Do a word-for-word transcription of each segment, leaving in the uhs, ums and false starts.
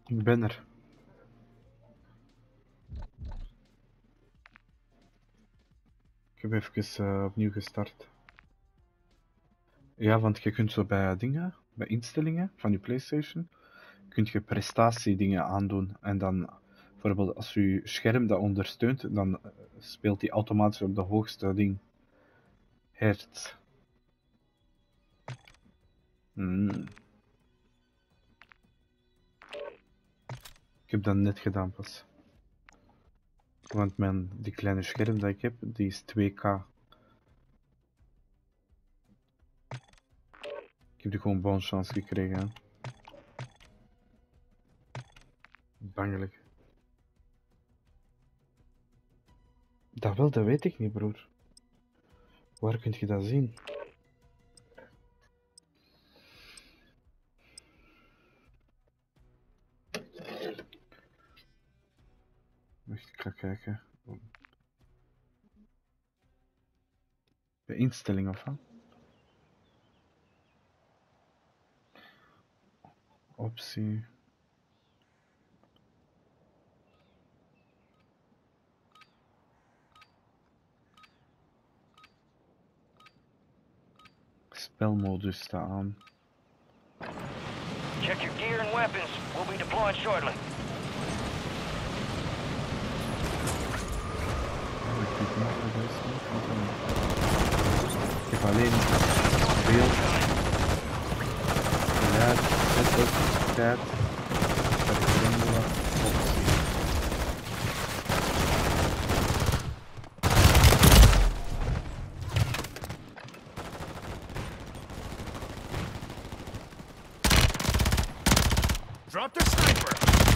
Ik ben er. Ik heb even uh, opnieuw gestart. Ja, want je kunt zo bij dingen, bij instellingen van je PlayStation, kun je prestatiedingen aandoen. En dan, bijvoorbeeld als je scherm dat ondersteunt, dan uh, speelt die automatisch op de hoogste ding. Hertz. Mm. Ik heb dat net gedaan pas. Want mijn, die kleine scherm dat ik heb, die is twee K. Ik heb die gewoon bonus chance gekregen. Hè. Bangelijk. Dat wel, dat weet ik niet, broer. Waar kun je dat zien? Wacht, ik ga kijken. De instelling of wat? Optie. Spelmodus staat aan. Check your gear and weapons. We'll be deploying shortly. Ik heb alleen beeld, geluid, setup, tijd, vergrendeling, optie. Drop the sniper!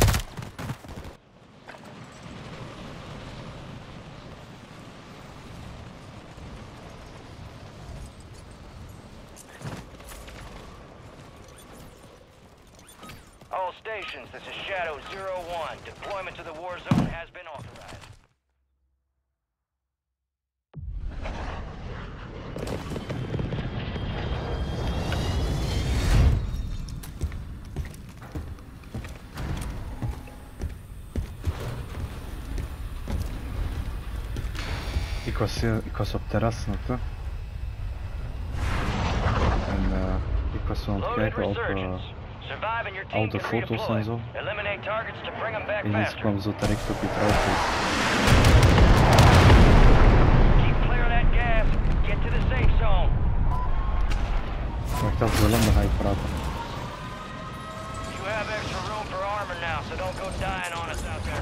All stations, this is Shadow zero one. Deployment to the war zone has been authorized. Ik was, ik was op terras nog, hè. En uh, ik was zo aan het kijken op uh, oude foto's en zo. En iets kwam zo direct op je trouwfeest. Wacht, dat is wel om, dan ga ik praten. You have extra room for armor now, so don't go dying on us out there.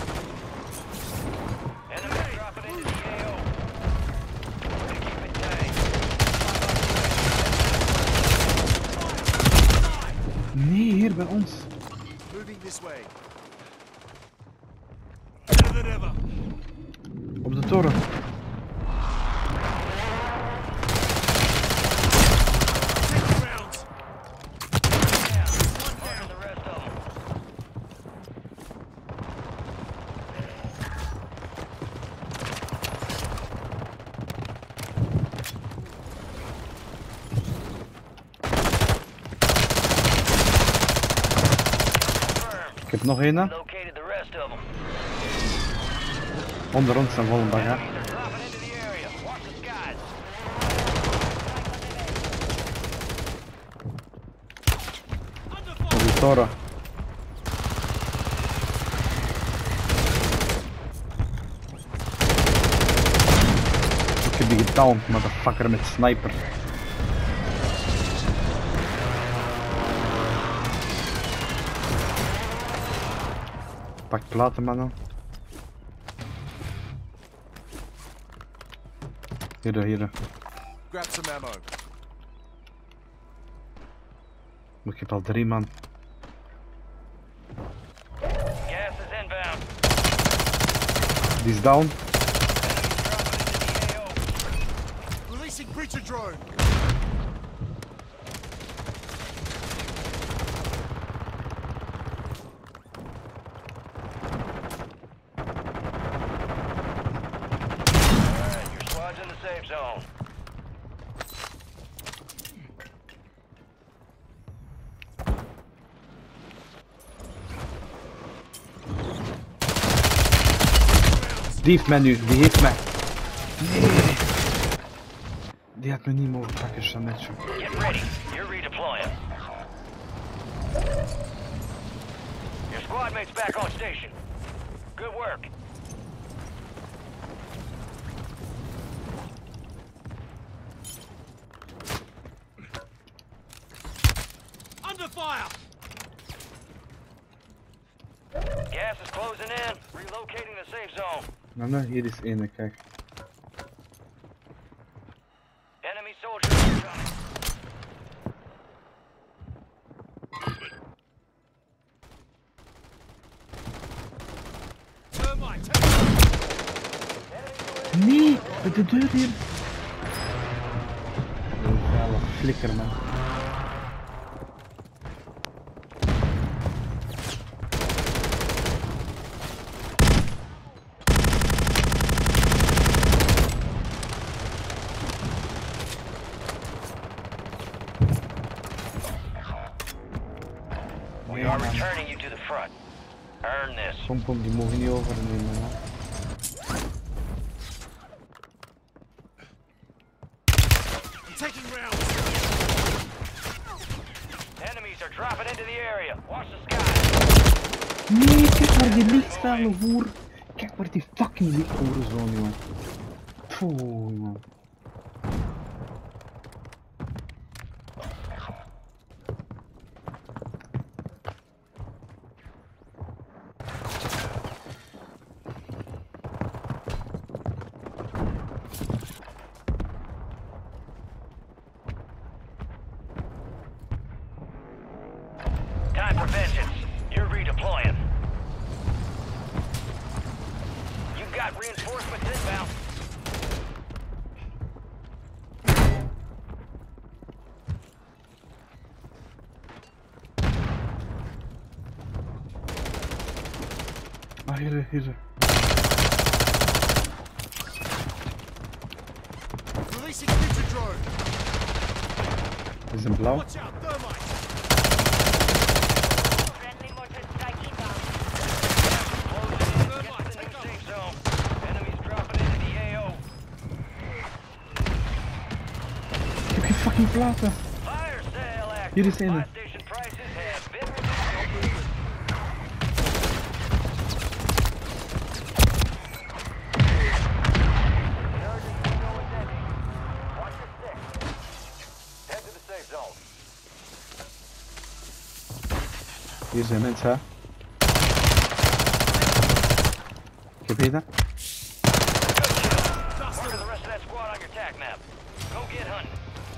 Enemy dropping into the A O. Keep it tight. Nee, hier bij ons. Moving this way. Op de toren. Ik heb nog een. Onder ons een volle bagage. Op de toren. Ik heb die gedowned, motherfucker, met sniper. Pak platen, mannen. Hier, hier. Grab some ammo. Ik heb al drie man. Gas is inbound. Die is down. Releasing breacher drone. In the safe zone. Die heeft mij nu, die heeft mij. Nee. Die had me niet mogen pakken, Jeannetje. Get ready. You're redeploying. Your squad mate's back on station. Good work. Under fire! Gas is closing in. Relocating the safe zone. Nou, nou, hier is ene, kijk. Enemy soldiers incoming. Thermite! Nee, met de deur hier. Oh, vuile flikker, man. We are returning you to the front. Earn this. Kom, kom, die mogen niet overnemen, man. I'm taking rounds! Enemies are dropping into the area. Watch the sky. Nee, kijk waar die ligt, vuile voer. Kijk waar die fucking ligt, hoerenzoon, jongen. Pfoh, jongen. Time for vengeance. You're redeploying. You've got reinforcements inbound. Ah, hier, hier. Releasing breacher drone! Is een blauw. Watch out, thermite! Friendly mortar strike inbound. Closing in. Get to the new safe zone. Enemies dropping into the A O. Ik heb geen fucking platen. Fire sale active. Hier is een. Buy station prices have been reduced. Watch your six. Head to the safe zone. Hier zijn mensen, hè. Ik heb eten. Mark the rest of that squad on your tac map. Go get hunting.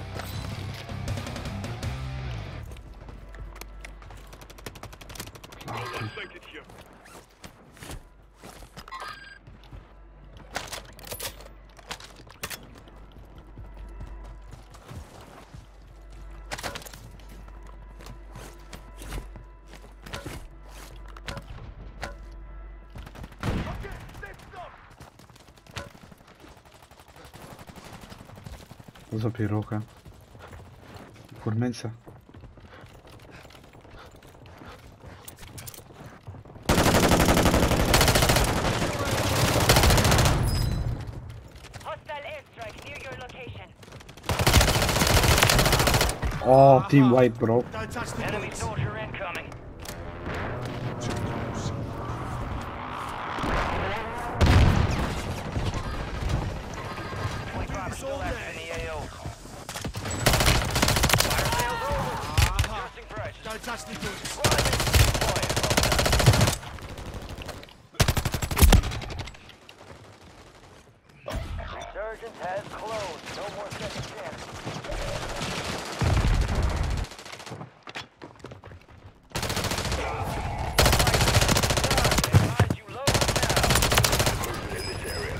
Dat is op hier ook, hè. Voor mensen. Hostile airstrike near your location. Oh, team white, bro. Don't touch the Enemy bullets! soldier incoming. twenty-five It's still all active in there. the A O. Fire sales over. Uh-huh. Adjusting prices. Don't touch the bullets! Squad mates deploying. Well done. Resurgence has closed. No more second chances. Advise you load now. In this area.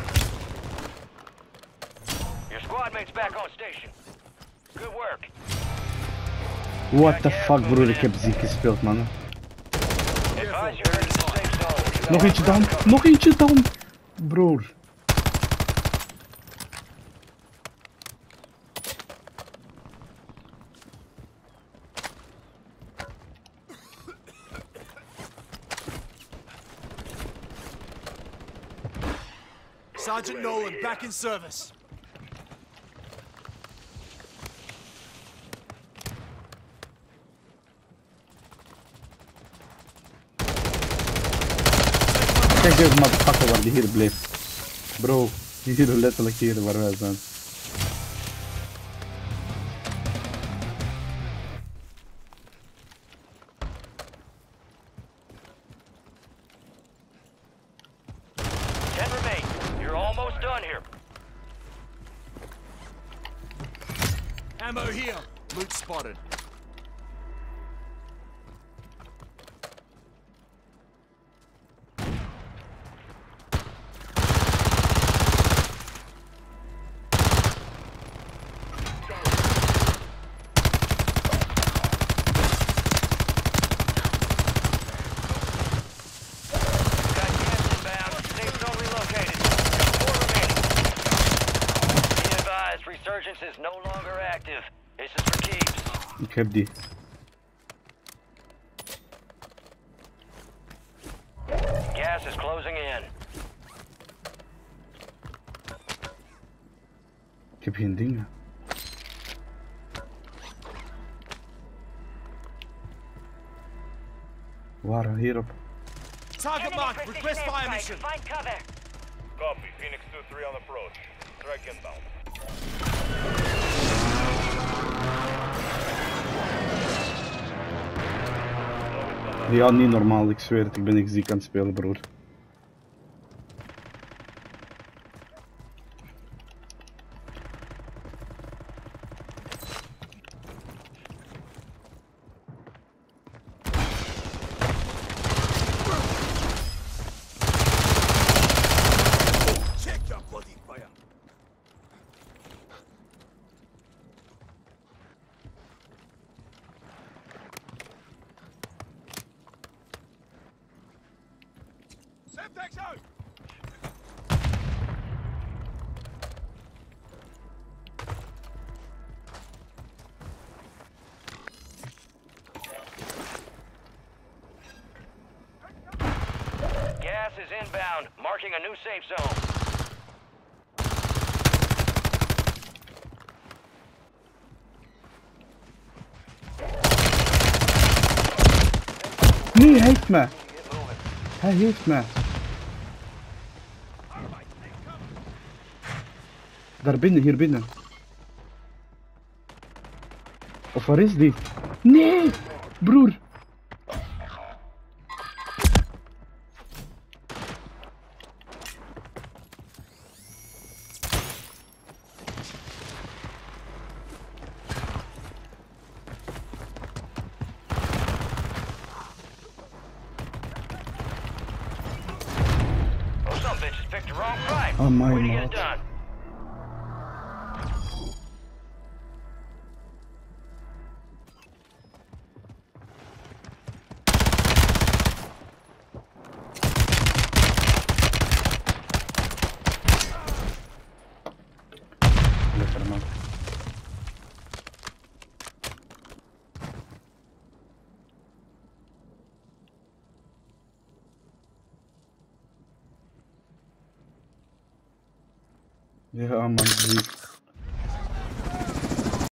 Your squad mate's back on station. Good work. What the fuck, broer, ik heb ziek gespeeld, man. Advise you head to the safe zone. Nog eentje down, nog eentje down, broer. Sergeant Nolan, back in service. Kijk deze motherfucker waar die hier bleef. Bro, hier letterlijk hier waar wij zijn. Ten remain. You're almost done here. Ammo here. Loot spotted. Got gas inbound. Safe zone relocated. Four remaining. Be advised, resurgence is no longer active. This is for keeps. Ik heb die. Gas is closing in. Ik heb geen dingen. Waar? Hierop. Target Enemy marked. precision Request fire airstrike. mission. Find cover. Copy. Phoenix two three on approach. Strike inbound. Ja, niet normaal, ik zweer het, ik ben echt ziek aan het spelen, broer. Check your bloody fire. Semtex out. Gas is inbound, marking a new safe zone. Nee, hij heeft me. Get moving. Hij heeft me. Daar binnen, hier binnen. Of waar is die? Nee! Broer! Oh, some bitches picked the wrong fight. Oh my Way to get it God. done. Lekker man. Ja man, ziek.